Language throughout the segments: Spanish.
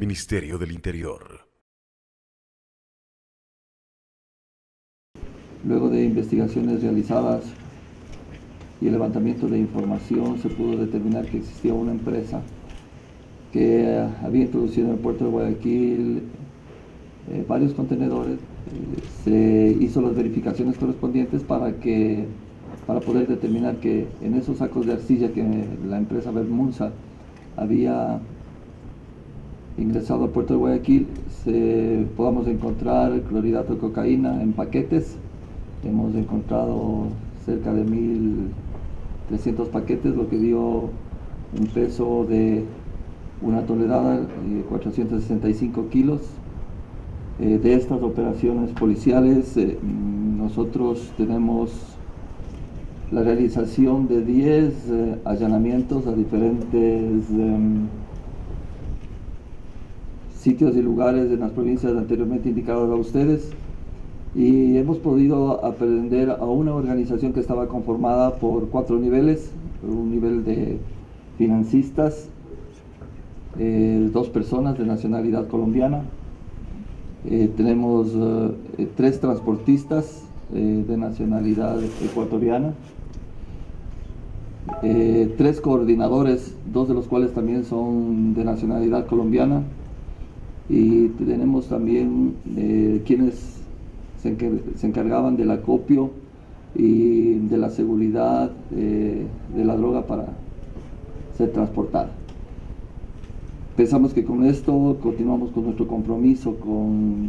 Ministerio del Interior. Luego de investigaciones realizadas y el levantamiento de información, se pudo determinar que existía una empresa que había introducido en el puerto de Guayaquil varios contenedores. Se hizo las verificaciones correspondientes para poder determinar que en esos sacos de arcilla que la empresa Bermunza había ingresado al puerto de Guayaquil, podamos encontrar clorhidrato de cocaína en paquetes. Hemos encontrado cerca de 1.300 paquetes, lo que dio un peso de 1 tonelada, 465 kilos. De estas operaciones policiales, nosotros tenemos la realización de 10 allanamientos a diferentes sitios y lugares en las provincias anteriormente indicadas a ustedes, y hemos podido aprender a una organización que estaba conformada por 4 niveles: un nivel de financistas, 2 personas de nacionalidad colombiana, tenemos 3 transportistas de nacionalidad ecuatoriana, 3 coordinadores, 2 de los cuales también son de nacionalidad colombiana, y tenemos también quienes se encargaban del acopio y de la seguridad de la droga para ser transportada. Pensamos que con esto continuamos con nuestro compromiso con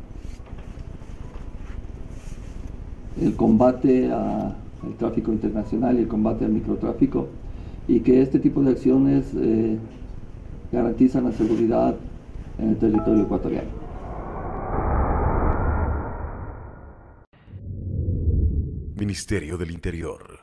el combate al tráfico internacional y el combate al microtráfico, y que este tipo de acciones garantizan la seguridad en el territorio ecuatoriano. Ministerio del Interior.